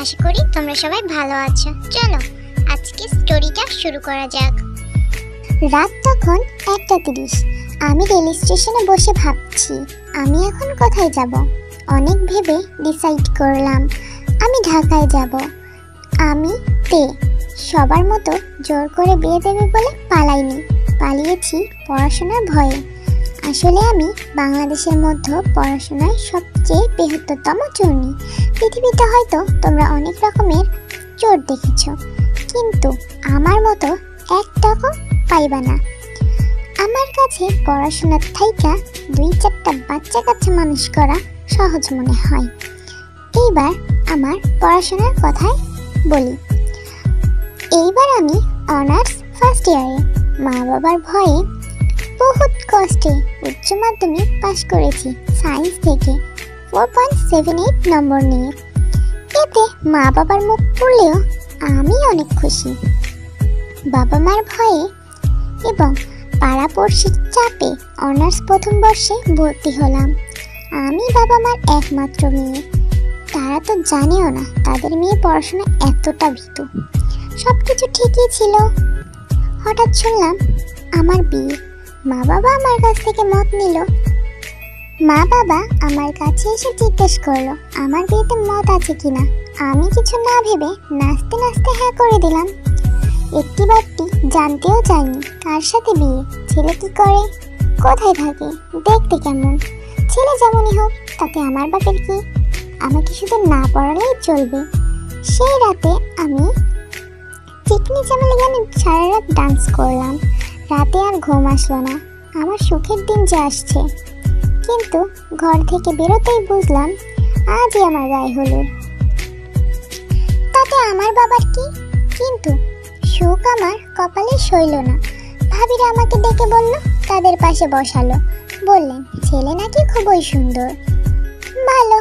আশা করি তোমরা সবাই ভালো আছো। চলো আজকে স্টোরিটা শুরু করা যাক। রাত তখন 1:30। আমি রেল স্টেশনে বসে ভাবছি আমি এখন কোথায় যাব। অনেক ভেবে ডিসাইড করলাম আমি ঢাকায় যাব। আমি সবার মতো জোর করে বিয়ে দেবে বলে পালাইনি, পালিয়েছি পড়াশোনার ভয়ে। আসলে আমি বাংলাদেশের মধ্যে পড়াশোনায় সবচেয়ে বৃহত্তম চূর্ণী। পৃথিবীতে হয়তো তোমরা অনেক রকমের চোর দেখেছ, কিন্তু আমার মতো একটাও পাইবা না। আমার কাছে পড়াশোনার থাইকা 2-4টা বাচ্চা কাচ্চা মানুষ করা সহজ মনে হয়। এইবার আমার পড়াশোনার কথাই বলি। এইবার আমি অনার্স ফার্স্ট ইয়ারে। মা বাবার ভয়ে বহুত কষ্টে উচ্চ মাধ্যমিক পাশ করেছি সায়েন্স থেকে 4.78 নম্বর নিয়ে। এতে মা বাবার মুখ পড়লেও আমি অনেক খুশি। বাবা মার ভয়ে এবং পাড়াপড়শির চাপে অনার্স প্রথম বর্ষে ভর্তি হলাম। আমি বাবা মার একমাত্র মেয়ে। তারা তো জানেও না তাদের মেয়ে পড়াশোনা এতটা ভীতু। সব কিছু ঠিকই ছিল। হঠাৎ শুনলাম আমার বিয়ে। মা বাবা আমার কাছ থেকে মত নিল। মা বাবা আমার কাছে এসে জিজ্ঞেস করলো আমার বিয়েতে মত আছে কিনা। আমি কিছু না ভেবে নাচতে নাচতে হ্যাঁ করে দিলাম। একটি বারটি জানতেও চাইনি কার সাথে বিয়ে, ছেলে কি করে, কোথায় থাকে, দেখতে কেমন। ছেলে যেমনই হোক তাতে আমার বাপের কি, আমাকে শুধু না পড়ালেই চলবে। সেই রাতে আমি চিকনি চামেলি গানে সারা রাত ডান্স করলাম। রাতে আর ঘুম আসলো না। আমার সুখের দিন যে আসছে। কিন্তু ঘর থেকে বেরোতেই বুঝলাম আজই আমার গায়ে হলুদ। তাতে আমার বাবার কি, কিন্তু সুখ আমার কপালে সইল না। ভাবিরা আমাকে ডেকে বলল, তাদের পাশে বসালো। বললেন ছেলে নাকি খুবই সুন্দর, ভালো,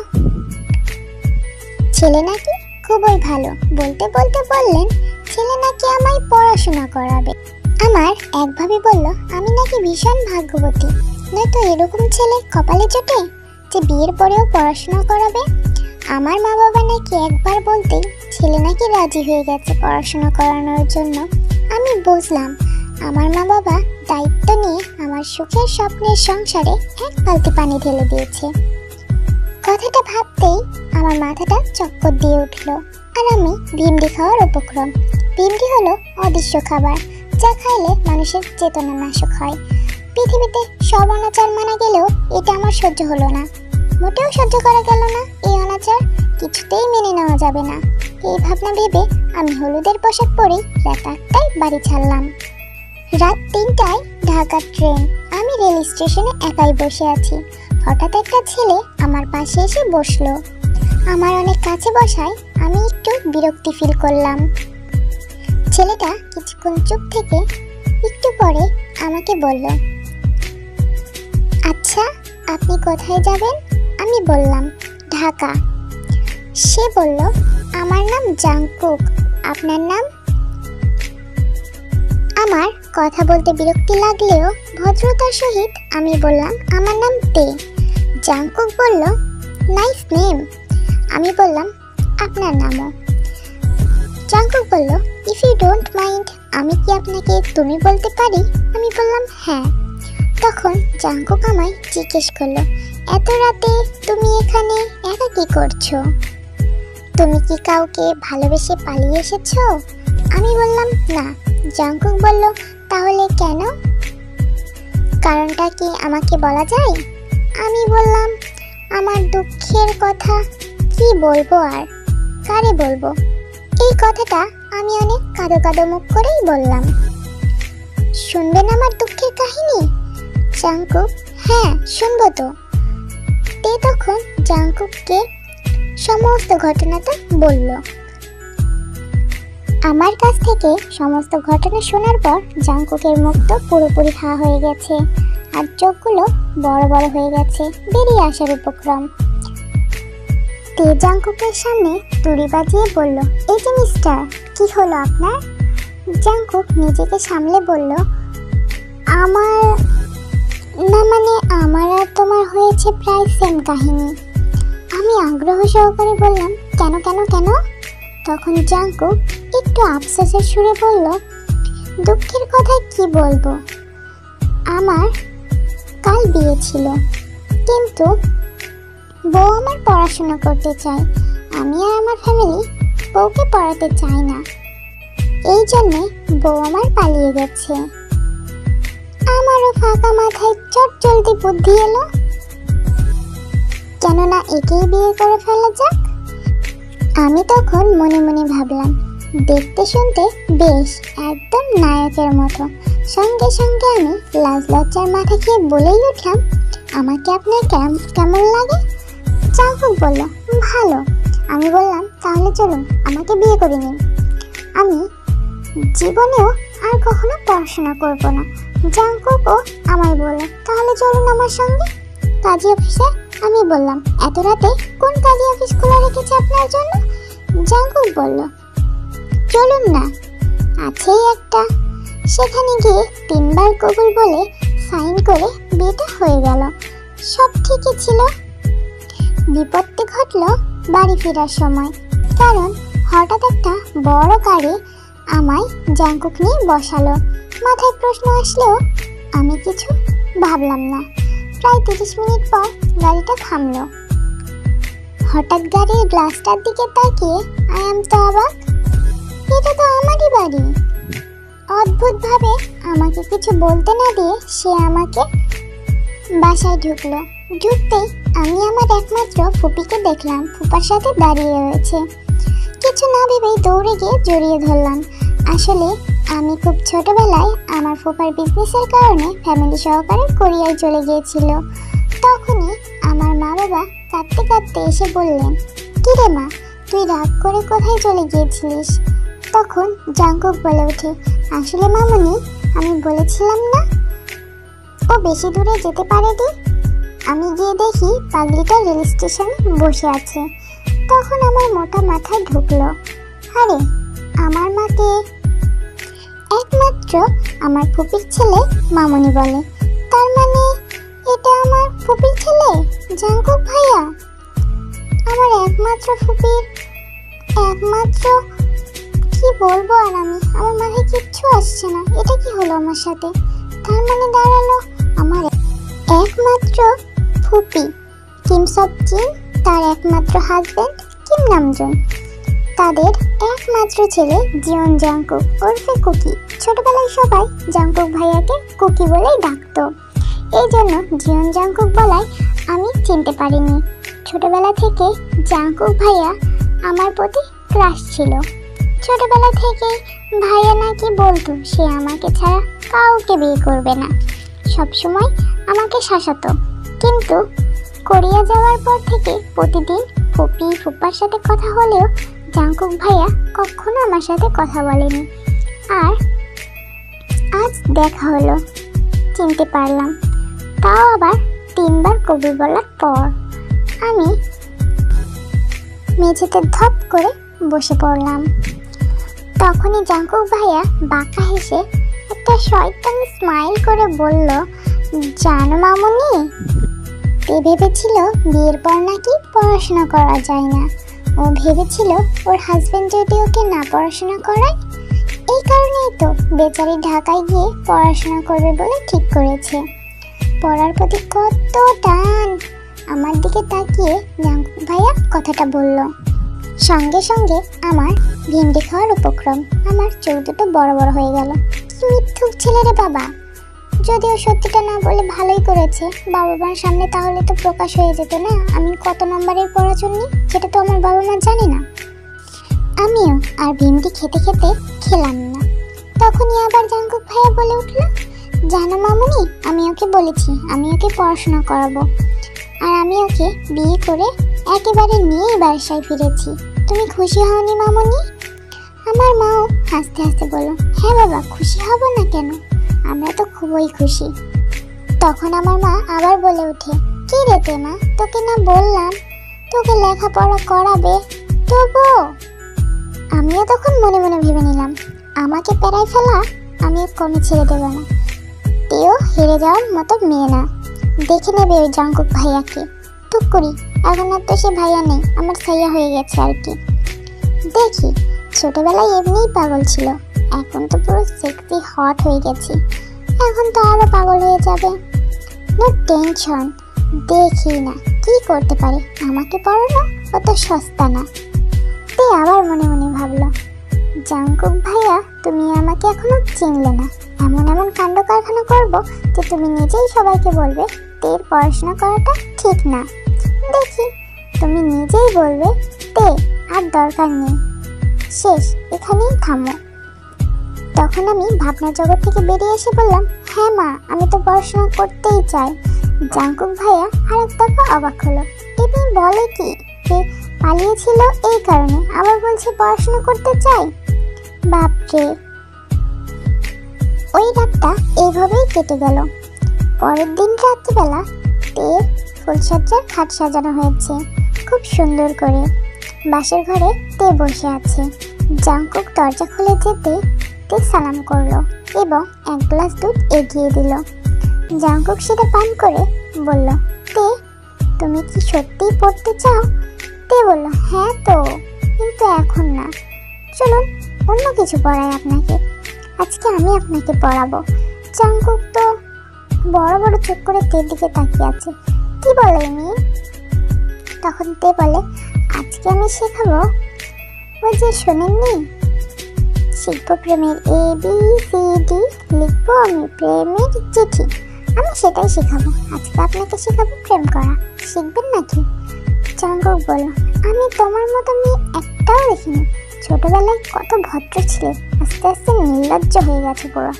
ছেলে নাকি খুবই ভালো। বলতে বলতে বললেন ছেলে নাকি আমায় পড়াশোনা করাবে। আমার এক ভাবি বলল আমি নাকি ভীষণ ভাগ্যবতী, নয়তো এরকম ছেলে কপালে জোটে যে বিয়ের পরেও পড়াশোনা করাবে। আমার মা বাবা নাকি একবার বলতেই ছেলে নাকি রাজি হয়ে গেছে পড়াশোনা করানোর জন্য। আমি বুঝলাম আমার মা বাবা দায়িত্ব নিয়ে আমার সুখের স্বপ্নের সংসারে এক বালতি পানি ঢেলে দিয়েছে। কথাটা ভাবতেই আমার মাথাটা চক্কর দিয়ে উঠল। আর আমি ভিমডি খাওয়ার উপক্রম। ভিমডি হলো অদৃশ্য খাবার, যা খাইলে মানুষের চেতনা নাশক হয়। পৃথিবীতে সব অনাচার মানা গেলেও এটা আমার সহ্য হলো না। মোটেও সহ্য করা গেল না। এই অনাচার কিছুতেই মেনে নেওয়া যাবে না। এই ভাবনা ভেবে আমি হলুদের পোশাক পরেই রাত 8টায় বাড়ি ছাড়লাম। রাত 3টায় ঢাকার ট্রেন। আমি রেল স্টেশনে একাই বসে আছি। হঠাৎ একটা ছেলে আমার পাশে এসে বসলো। আমার অনেক কাছে বসায় আমি একটু বিরক্তি ফিল করলাম। ছেলেটা কিছুক্ষণ চুপ থেকে একটু পরে আমাকে বলল, আচ্ছা আপনি কোথায় যাবেন? আমি বললাম ঢাকা। সে বলল আমার নাম জাংকুক, আপনার নাম? আমার কথা বলতে বিরক্তি লাগলেও ভদ্রতার সহিত আমি বললাম আমার নাম তে। জাংকুক বলল নাইস নেম। আমি বললাম আপনার নামও? জাংকুক বলল ইফ ইউ ডোন্ট মাইন্ড আমি কি আপনাকে তুমি বলতে পারি? আমি বললাম হ্যাঁ। তখন জাংকুক আমায় জিজ্ঞেস করলো এত রাতে তুমি এখানে একা কি করছো? তুমি কি কাউকে ভালোবেসে পালিয়ে এসেছো? আমি বললাম না। জাংকুক বলল তাহলে কেন? কারণটা কি আমাকে বলা যায়? আমি বললাম আমার দুঃখের কথা কি বলবো আর কারে বলবো। এই কথাটা আমি অনেক কাঁদো কাঁদো মুখ করেই বললাম। শুনবেন আমার দুঃখের কাহিনী? জাংকুক হ্যাঁ শুনবো তো। তে তখন জাংকুককে সমস্ত ঘটনাটা বলল। আমার কাছ থেকে সমস্ত ঘটনা শোনার পর জাংকুকের মুখ তো পুরোপুরি হা হয়ে গেছে, আর চোখগুলো বড় বড় হয়ে গেছে, বেরিয়ে আসার উপক্রম। তে জাংকুকের সামনে তুড়ি বাজিয়ে বলল, এই যে মিস্টার, কি হলো আপনার? জাংকুক নিজেকে সামলে বলল, আমার না মানে আমার আর তোমার হয়েছে প্রায় সেম কাহিনী। আমি আগ্রহ সহকারে বললাম, কেন কেন কেন? তখন জাঙ্কুক একটু আফসোসের সুরে বলল, দুঃখের কথা কি বলবো, আমার কাল বিয়ে ছিল, কিন্তু বউ আমার পড়াশোনা করতে চায়। আমি আর আমার ফ্যামিলি বউকে পড়াতে চাই না, এই জন্যে বউ আমার পালিয়ে গেছে। আমারও ফাঁকা মাথায় চটজলদি বুদ্ধি এলো, কেননা একেই বিয়ে করে ফেলা যাক। আমি তখন মনে মনে ভাবলাম, দেখতে শুনতে বেশ একদম নায়কের মতো। সঙ্গে সঙ্গে আমি লাজ লজ্জার মাথা খেয়ে বলেই উঠলাম, আমাকে আপনার কেমন লাগে? জাঙ্কুক বলল, ভালো। আমি বললাম, তাহলে চলুন আমাকে বিয়ে করে নিন, আমি জীবনেও আর কখনো পড়াশোনা করব না। জাঙ্কুকও আমায় বলল, তাহলে চলুন আমার সঙ্গে কাজী অফিসে। আমি বললাম, এত রাতে কোন কাজী অফিস খোলা রেখেছে আপনার জন্য? জাঙ্কুক বলল, চলুন না, আছেই একটা। সেখানে গিয়ে 3 বার কবুল বলে সাইন করে বিয়েটা হয়ে গেল। সব ঠিকই ছিল। বিপত্তি ঘটল বাড়ি ফেরার সময়, কারণ হঠাৎ একটা বড় গাড়ি আমায় জাঙ্কুক নিয়ে বসালো। মাথায় প্রশ্ন আসলেও আমি কিছু ভাবলাম না। প্রায় 30 মিনিট পর গাড়িটা থামলো। হঠাৎ গাড়ির গ্লাসটার দিকে তাকিয়ে তো অবাক, এটা তো আমারই বাড়ি। অদ্ভুতভাবে আমাকে কিছু বলতে না দিয়ে সে আমাকে বাসায় ঢুকলো। ঢুকতেই আমি আমার একমাত্র ফুপিকে দেখলাম ফুপার সাথে দাঁড়িয়ে রয়েছে। কিছু না ভেবেই দৌড়ে গিয়ে জড়িয়ে ধরলাম। আসলে আমি খুব ছোটবেলায় আমার ফুপার বিজনেসের কারণে ফ্যামিলি সহকারে কোরিয়ায় চলে গিয়েছিল। তখনই আমার মা বাবা কাঁদতে কাঁদতে এসে বললেন, কি রে মা, তুই রাগ করে কোথায় চলে গিয়েছিলিস? তখন জাঙ্কুক বলে ওঠে, আসলে মামুনি, আমি বলেছিলাম না ও বেশি দূরে যেতে পারেনি। আমি গিয়ে দেখি পাগলিটা রেল স্টেশনে বসে আছে। তখন আমার মোটা মাথায় ঢুকলো, আরে আমার মাকে একমাত্র আমার ফুপির ছেলে মামুনি বলে, তার মানে এটা আমার ফুপির ছেলে জাঙ্কুক ভাইয়া। আমার একমাত্র ফুপির একমাত্র, কি বলবো আর আমি, আমার মাথায় কিচ্ছু আসছে না। এটা কি হলো আমার সাথে? তার মানে দাঁড়ালো আমার একমাত্র ফুপি কিম সব জিন, তার একমাত্র হাজবেন্ড কিম নামজুন, তাদের একমাত্র ছেলে জিওন জাঙ্কুক ওরফে কুকি। ছোটবেলায় সবাই জাঙ্কুক ভাইয়াকে কুকি বলেই ডাকতো, এই জন্য জিওন জাঙ্কুক বলায় আমি চিনতে পারিনি। ছোটবেলা থেকে জাঙ্কুক ভাইয়া আমার প্রতি ক্রাশ ছিল। ছোটবেলা থেকে ভাইয়া নাকি বলতো সে আমাকে ছাড়া কাউকে বিয়ে করবে না, সবসময় আমাকে শাসাতো। কিন্তু কোরিয়া যাওয়ার পর থেকে প্রতিদিন ফুপি ফুপার সাথে কথা হলেও জাঙ্কুক ভাইয়া কখনো আমার সাথে কথা বলেনি। আর আজ দেখা হলো, চিনতে পারলাম, তাও আবার 3 বার কবুল বলার পর। আমি মেঝেতে ধপ করে বসে পড়লাম। তখনই জাঙ্কুক ভাইয়া বাঁকা হেসে একটা শয়তানি স্মাইল করে বলল, জানো মামুনি, এ ভেবেছিল বিয়ের পর নাকি পড়াশোনা করা যায় না। ও ভেবেছিল ওর হাজবেন্ড যদি ওকে না পড়াশোনা করায়, এই কারণেই তো বেচারি ঢাকায় গিয়ে পড়াশোনা করবে বলে ঠিক করেছে। পড়ার প্রতি কত টান! আমার দিকে তাকিয়ে জাঙ্কুক ভাইয়া কথাটা বলল। সঙ্গে সঙ্গে আমার ভিন্ডি খাওয়ার উপক্রম। আমার চোখ দুটো বড় বড় হয়ে গেল। কি মিথ্যুক ছেলে রে বাবা! যদিও সত্যিটা না বলে ভালোই করেছে, বাবা মার সামনে তাহলে তো প্রকাশ হয়ে যেত না আমি কত নম্বরের পড়াশোনা, যেটা তো আমার বাবা মা জানে না। আমিও আর ভিন্ডি খেতে খেতে খেলাম না। তখনই আবার জাঙ্কুক ভাইয়া বলে উঠল, জানো মামুনি, আমি ওকে বলেছি আমি ওকে পড়াশোনা করাবো, আর আমি ওকে বিয়ে করে একেবারে নিয়েই বাসায় ফিরেছি। তুমি খুশি হওনি মামুনি? আমার মাও হাসতে হাসতে বলল, হ্যাঁ বাবা, খুশি হব না কেন, আমরা তো খুবই খুশি। তখন আমার মা আবার বলে ওঠে, কি রে তেমা, তোকে না বললাম তোকে লেখাপড়া করাবে? তবুও আমিও তখন মনে মনে ভেবে নিলাম, আমাকে পেরাই ফেলা আমি কোনো ছেড়ে দেব না। তেও হেরে যাওয়ার মতো মেয়ে না, দেখে নেবে ওই জাঙ্কুক ভাইয়াকে। টুক করি, এখন আর তো সে ভাইয়া নেই, আমার সাইয়া হয়ে গেছে আর কি। দেখি, ছোটবেলায় এমনিই পাগল ছিল, এখন তো পুরো সেক্সি হট হয়ে গেছি, এখন তো আরো পাগল হয়ে যাবে। নো টেনশন, দেখি না কি করতে পারে, আমাকে পড়ানো অত সস্তা না। তে আবার মনে মনে ভাবলো, জাঙ্কুক ভাইয়া তুমি আমাকে এখনো চিনলে না, এমন এমন কাণ্ড কারখানা করবো যে তুমি নিজেই সবাইকে বলবে তের পড়াশোনা করাটা ঠিক না। দেখি তুমি নিজেই বলবে তে আর দরকার নেই, শেষ, এখানেই থামো। তখন আমি ভাবনা জগৎ থেকে বেরিয়ে এসে বললাম, হ্যাঁ মা, আমি তো পড়াশোনা করতেই চাই। জাঙ্কুক ভাইয়া আরেক দফা অবাক হলো, তুমি বলে কি যে পালিয়েছিল এই কারণে আবার বলছে পড়াশোনা করতে চাই? বাপরে। ওই রাতটা এইভাবেই কেটে গেল। পরের দিন রাত্রিবেলা তের ফুলসজ্জার খাট সাজানো হয়েছে খুব সুন্দর করে। বাসের ঘরে তে বসে আছে। জাঙ্কুক দরজা খুলে যেতে তে সালাম করলো এবং এক গ্লাস দুধ এগিয়ে দিল। জাঙ্কুক সেটা পান করে বলল, তে তুমি কি সত্যিই পড়তে চাও? তে বলল, হ্যাঁ তো, কিন্তু এখন না, চলুন অন্য কিছু পড়াই আপনাকে, আজকে আমি আপনাকে পড়াবো। জাঙ্কুক তো বড় বড় চোখ করে তের দিকে তাকিয়ে আছে। কি বলে মেয়ে? তখন তে বলে, আজকে আমি শেখাবো ওই যে শোনেননি, শিখবো প্রেমের ABCD, লিখবো আমি প্রেমের চিঠি, আমি সেটাই শেখাবো। আজকে আপনাকে শেখাবো প্রেম করা, শিখবেন নাকি? জাঙ্কুক বলল, আমি তোমার মতো মেয়ে একটাও দেখিনি, ছোটবেলায় কত ভদ্র ছিলে, আস্তে আস্তে নির্লজ্জ হয়ে গেছে পুরো।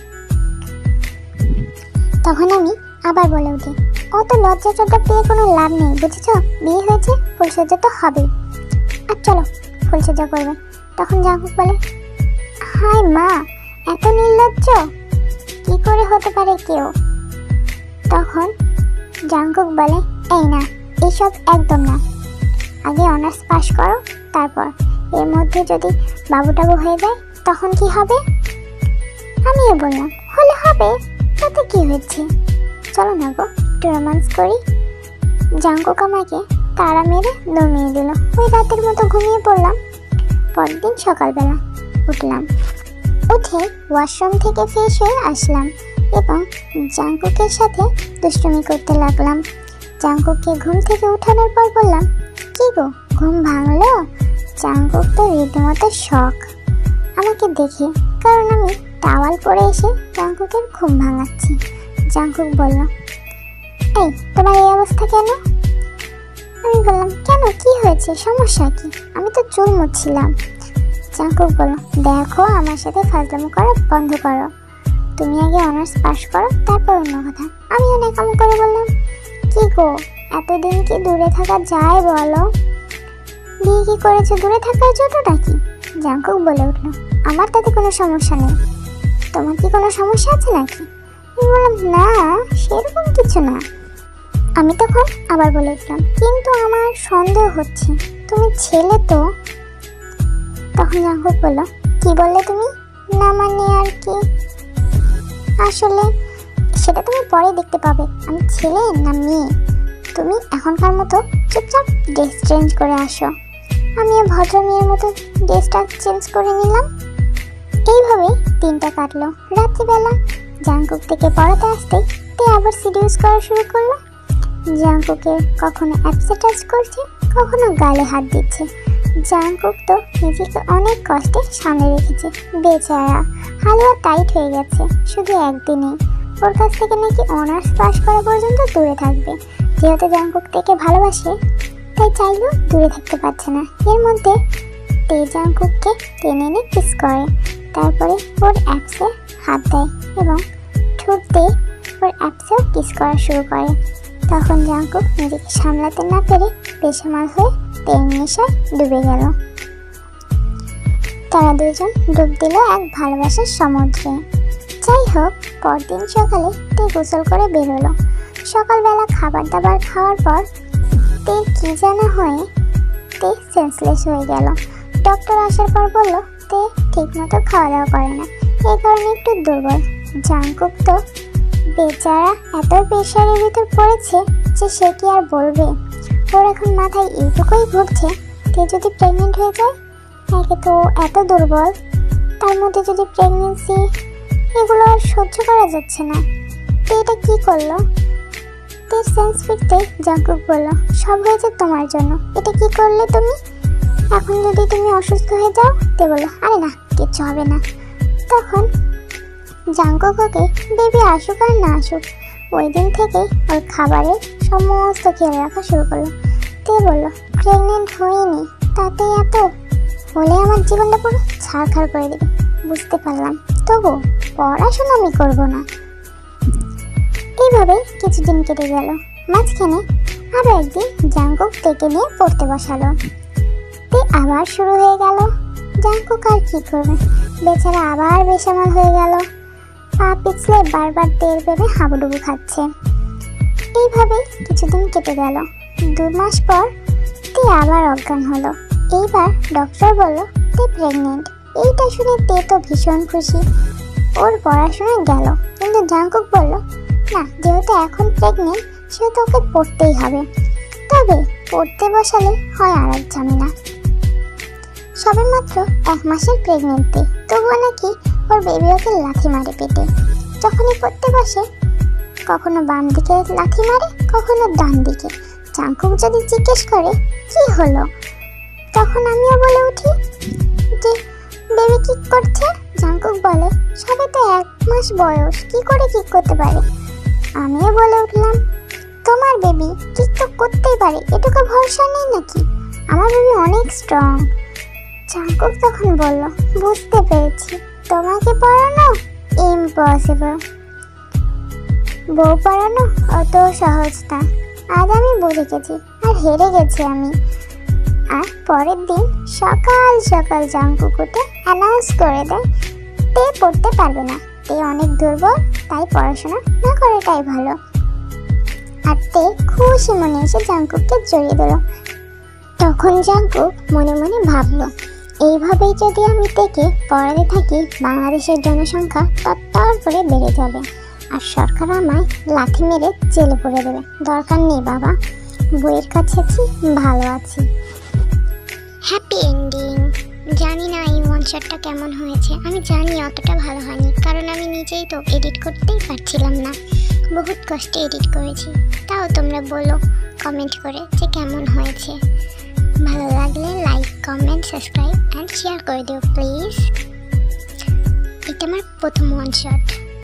তখন আমি আবার বলে উঠি, অত লজ্জা চজ্জা পেয়ে কোনো লাভ নেই, বুঝেছ? বিয়ে হয়েছে, ফুলসজ্জা তো হবেই, আর চলো ফুলসজ্জা করবে। তখন জাঙ্কুক বলে, হায় মা, এত নির্লজ্জ কি করে হতে পারে কেউ? তখন জাঙ্কুক বলে, এই না, এসব একদম না, আগে অনার্স পাস করো, তারপর এর মধ্যে যদি বাবু টাবু হয়ে যায় তখন কি হবে? আমিও বললাম, হলে হবে, তাতে কি হয়েছে, চলো না গো একটু রোম্যান্স করি। জাঙ্কুক আমাকে তাড়া মেরে দমিয়ে দিল। ওই রাতের মতো ঘুমিয়ে পড়লাম। পরদিন সকালবেলা উঠলাম, উঠে ওয়াশরুম থেকে ফ্রেশ হয়ে আসলাম এবং জাঙ্কুকের সাথে দুষ্টুমি করতে লাগলাম। জাঙ্কুককে ঘুম থেকে উঠানোর পর বললাম, কি গো ঘুম ভাঙলো? জাঙ্কুক তো রীতিমতো শখ আমাকে দেখে, কারণ আমি টাওয়াল পরে এসে জাঙ্কুকের ঘুম ভাঙাচ্ছি। জাঙ্কুক বলল, এই তোমার এই অবস্থা কেন? আমি বললাম, কেন, কি হয়েছে, সমস্যা কি? আমি তো চুল মুছছিলাম। জাঙ্কুক বলল, দেখো আমার সাথে ফাজলামো করা বন্ধ করো, তুমি আগে অনার্স পাস করো, তারপর অন্য কথা। আমি অনেক কম করে বললাম, কি গো এতদিন কি দূরে থাকা যায় বলো? বিয়ে কি করেছো দূরে থাকার জন্য নাকি? জাঙ্কুক বলে উঠল, আমার তাতে কোনো সমস্যা নেই, তোমার কি কোনো সমস্যা আছে নাকি? আমি বললাম, না সেরকম কিছু না। আমি তখন আবার বলে উঠলাম, কিন্তু আমার সন্দেহ হচ্ছে, তুমি ছেলে তো। তখন জাঙ্কুক বলল, কি বললে তুমি? না মানে আর কি, আসলে সেটা তুমি পরে দেখতে পাবে, আমি ছেলে না মেয়ে। তুমি এখনকার মতো চুপচাপ ড্রেস চেঞ্জ করে আসো। আমিও ভদ্র মেয়ের মতো ড্রেসটা চেঞ্জ করে নিলাম। এইভাবেই দিনটা কাটলো। রাত্রিবেলা জাঙ্কুক থেকে পড়াতে আসতেই তে আবার সিডিউস করা শুরু করলো। জাঙ্কুকে কখনো অ্যাপসে টাচ করছে, কখনো গালে হাত দিচ্ছে। জাঙ্কুক তো নিজেকে অনেক কষ্টে সামনে রেখেছে, বেচারা হালুয়া টাইট হয়ে গেছে শুধু একদিনেই। ওর কাছ থেকে নাকি অনার্স পাস করা পর্যন্ত দূরে থাকবে। যেহেতু জাঙ্কুক থেকে ভালোবাসে তাই চাইলেও দূরে থাকতে পারছে না। এর মধ্যে তে জাঙ্কুককে টেনে এনে কিস করে, তারপরে ওর অ্যাপসে হাত দেয় এবং ঠোঁট দিয়ে ওর অ্যাপসেও কিস করা শুরু করে। তখন জাঙ্কুক নিজেকে সামলাতে না পেরে বেসামাল হয়ে তেল নেশায় ডুবে গেল। তারা দুজন ডুব দিল এক ভালোবাসার সমুদ্রে। যাই হোক, পরদিন সকালে তে গোসল করে বেরোলো। সকালবেলা খাবার দাবার খাওয়ার পর তে কি জানা হয়ে তে সেন্সলেস হয়ে গেল। ডক্টর আসার পর বলল তে ঠিক মতো খাওয়া দাওয়া করে না, এই কারণে একটু দুর্বল। জাঙ্কুক তো বেচারা এত প্রেশারের ভিতর পড়েছে যে সে কি আর বলবে। ওর এখন মাথায় এইটুকুই ঘুরছে, তে যদি প্রেগনেন্ট হয়ে যায় একে তো এত দুর্বল, তার মধ্যে যদি প্রেগনেন্সি, এগুলো আর সহ্য করা যাচ্ছে না। তো এটা কি করলো? তের সেন্স ফিরতে জাঙ্কুক বলল, সব হয়েছে তোমার জন্য, এটা কি করলে তুমি? এখন যদি তুমি অসুস্থ হয়ে যাও? তে বলল, আরে না, কিচ্ছু হবে না। তখন জাঙ্কুক ওকে বেবি আসুক আর না আসুক ওই দিন থেকে ওর খাবারের সমস্ত খেয়াল রাখা শুরু করলো। তে বলল, প্রেগনেন্ট হয়নি, তাতে এত হলে আমার জীবনটা পুরো ছাড়খাড় করে দেবে। বুঝতে পারলাম, তবু পড়াশোনা আমি করবো না। এইভাবে কিছুদিন কেটে গেল। মাঝখানে আরো একদিন জাঙ্কুক তেকে নিয়ে পড়তে বসালো। তে আবার শুরু হয়ে গেল। জাঙ্কুক আর কি করবে, বেচারা আবার বেসামাল হয়ে গেল। পা পিছলে বারবার তেল ভেবে হাবুডুবু খাচ্ছে। এইভাবে কিছুদিন কেটে গেল। 2 মাস পর তে আবার অজ্ঞান হলো। এইবার ডক্টর বলল তে প্রেগনেন্ট। এইটা শুনে তে তো ভীষণ খুশি, ওর পড়াশোনা গেল। কিন্তু জাঙ্কুক বলল, না, যেহেতু এখন প্রেগনেন্ট সেহেতু ওকে পড়তেই হবে। তবে পড়তে বসালে হয় আর এক ঝামেলা। সবে মাত্র 1 মাসের প্রেগনেন্টে, তবুও নাকি ওর বেবি ওকে লাথি মারে পেটে। যখনই পড়তে বসে কখনো বাম দিকে লাথি মারে, কখনো ডান দিকে। জাঙ্কুক যদি জিজ্ঞেস করে কি হলো, তখন আমিও বলে উঠি যে বেবি কিক করছে। জাঙ্কুক বলে, সবে তো 1 মাস বয়স, কি করে কিক করতে পারে? আমিও বলে উঠলাম, তোমার বেবি কিক তো করতেই পারে, এটুকু ভরসা নেই নাকি? আমার বেবি অনেক স্ট্রং। জাঙ্কুক তখন বলল, বুঝতে পেরেছি, তোমাকে পড়ানো ইম্পসিবল, বউ পড়ানো অত সহজ না। আজ আমি বুঝে গেছি আর হেরে গেছি আমি। আর পরের দিন সকাল সকাল জাঙ্কুক উঠে অ্যানাউন্স করে দেয় তে পড়তে পারবে না, তে অনেক দুর্বল, তাই পড়াশোনা না করাটাই ভালো। আর তে খুশি মনে এসে জাঙ্কুককে জড়িয়ে দিল। তখন জাঙ্কুক মনে মনে ভাবলো, এইভাবেই যদি আমি তেকে পড়াতে থাকি, বাংলাদেশের জনসংখ্যা তত্তর করে বেড়ে যাবে আর সরকার আমায় লাথি মেরে জেলে পুরে দেবে। দরকার নেই বাবা, বইয়ের কাছে আছি, ভালো আছি। Happy ending. জানি না এই ওয়ান শটটা কেমন হয়েছে, আমি জানি অতটা ভালো হয়নি, কারণ আমি নিজেই তো এডিট করতেই পারছিলাম না, বহুত কষ্টে এডিট করেছি। তাও তোমরা বলো কমেন্ট করে যে কেমন হয়েছে। ভালো লাগলে like, comment, subscribe and share করে দিও প্লিজ। এটা আমার প্রথম ওয়ান শট।